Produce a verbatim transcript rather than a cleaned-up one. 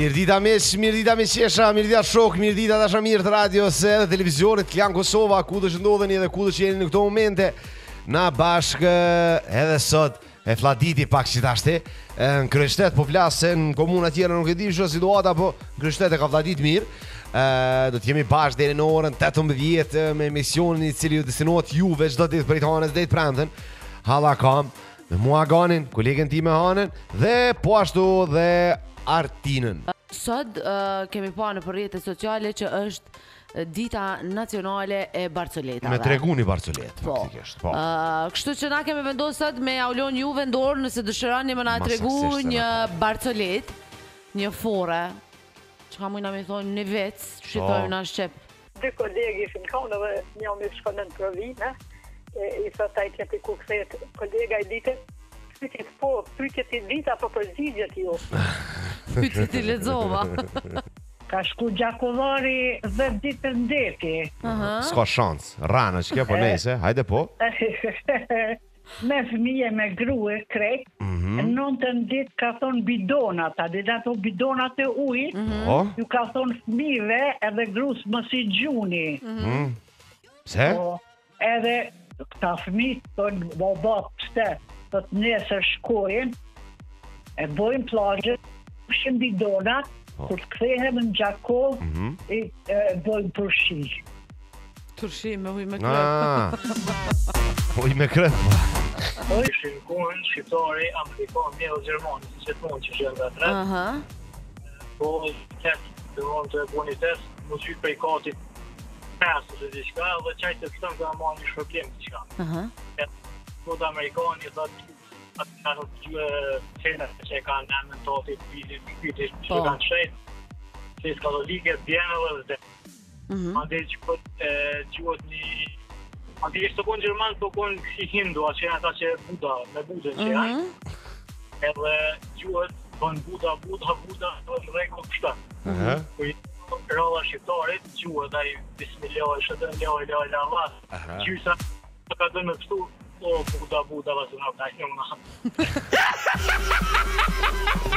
Mirdita mesh, mirdita me qesha, mirdita shok, mirdita dashamirë të radios edhe televizionit Klan Kosova, ku do që ndodheni edhe ku do që jeni në këto momente. Na bashkë edhe sot e fladiti pak që tashti në Kryshtet, po flasë në komuna tjera nuk e di shë situata, po Kryshtet e ka fladit mirë. Uh, do të jemi bashkë deri në orën tetëmbëdhjetë me emisionin i cili ju destinohet juve çdo ditë prej hanës deri premten. Halla kam me mua Ganin, kolegen tim me Hanën dhe po ashtu dhe Artinën. Sot uh, kemi pa në rrjetet sociale që është dita nacionale e Barcoletave. Me treguni Barcolet, po. faktikisht, po. Uh, kështu që na kemi vendosur sot me aulon juve në dorë nëse dëshironi më na tregu një Barcolet, një fore. Çka mund na më thonë një vec, shqiptojmë na shqip. Dy kolegi ishin kanë dhe një më shkon në provinë, i thot ai që ku kthehet kolega i ditës, pyetjet po, pyetjet i ditë apo përgjigjet ju. Pyetjet i lexova. Ka shku Gjakovari dhe ditë ndeti. Aha. S'ka shans. Rana që kjo po nejse, hajde po. Me fëmije me grue krejt, Mhm. nëntën ditë ka thonë bidonat, a dhe ato bidonat e ujit, Po. ju ka thonë fëmive edhe grus mos i gjuni. Mhm. Pse? Po, edhe këta fëmijë thonë baba pse, thot nesër shkojnë, e bojnë plazhet, pushin bidonat, kur të kthehen në Gjakov, Mhm. i e, bojnë përshi. Turshi me ujë me krep. Ah. Uj me krep. Ishin kohën shqiptari, amerikan, një dhe gjermani, si që të mund që shënë dhe tre. Aha. Po, test, dhe mund të buni test, më qytë prej katit pesë ose diçka, dhe qaj të këtëm të ma një shpërblim diçka. Aha. Po të amerikani, dhe atë në të gjyë cene që e kanë në mentati, piti që Po. kanë shajt, si katolike, bjene dhe dhe. Mhm. Ande që po gjuhet një... Ande që të konë gjermanë, të konë si hindu, atë që janë ata që Buda, me Budën që janë. Mhm. Edhe gjuhet, bënë Buda, Buda, Buda, në rregull kështu. Aha. Kur ralla shqiptarit, gjuhet ai bismillah, shëtën laj, laj, laj, Aha. gjysa, të ka dënë kështu, o Buda, Buda, vazhdo, ka një